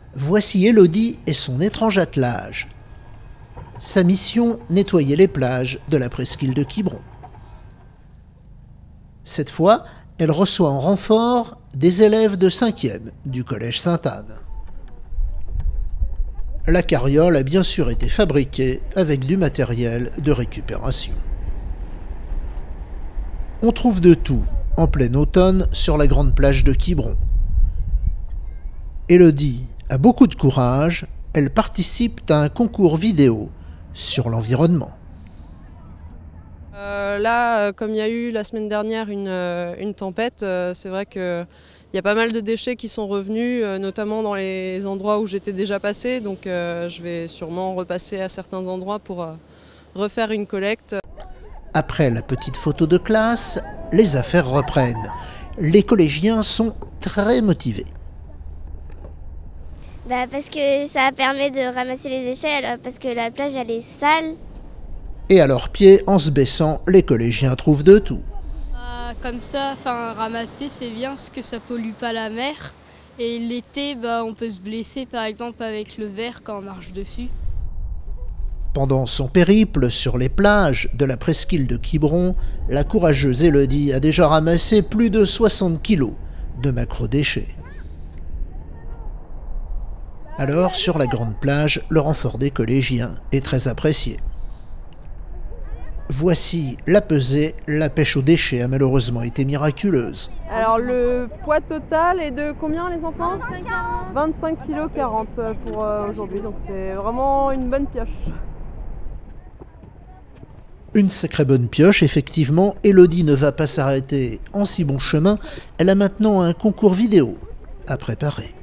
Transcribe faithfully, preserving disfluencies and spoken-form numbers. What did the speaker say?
Voici Élodie et son étrange attelage. Sa mission, nettoyer les plages de la presqu'île de Quiberon. Cette fois, elle reçoit en renfort des élèves de cinquième du collège Sainte-Anne. La carriole a bien sûr été fabriquée avec du matériel de récupération. On trouve de tout en plein automne sur la grande plage de Quiberon. Élodie a beaucoup de courage, elle participe à un concours vidéo sur l'environnement. Euh, là, comme il y a eu la semaine dernière une, une tempête, euh, c'est vrai qu'il y a pas mal de déchets qui sont revenus, euh, notamment dans les endroits où j'étais déjà passée. Donc euh, je vais sûrement repasser à certains endroits pour euh, refaire une collecte. Après la petite photo de classe, les affaires reprennent. Les collégiens sont très motivés. Bah parce que ça permet de ramasser les déchets, parce que la plage elle est sale. Et à leurs pieds, en se baissant, les collégiens trouvent de tout. Euh, comme ça, enfin, ramasser c'est bien parce que ça pollue pas la mer. Et l'été, bah, on peut se blesser par exemple avec le verre quand on marche dessus. Pendant son périple sur les plages de la presqu'île de Quiberon, la courageuse Élodie a déjà ramassé plus de soixante kilos de macro-déchets. Alors, sur la grande plage, le renfort des collégiens est très apprécié. Voici la pesée, la pêche aux déchets a malheureusement été miraculeuse. Alors le poids total est de combien les enfants? vingt-cinq kilos quarante pour euh, aujourd'hui, donc c'est vraiment une bonne pioche. Une sacrée bonne pioche, effectivement. Élodie ne va pas s'arrêter en si bon chemin. Elle a maintenant un concours vidéo à préparer.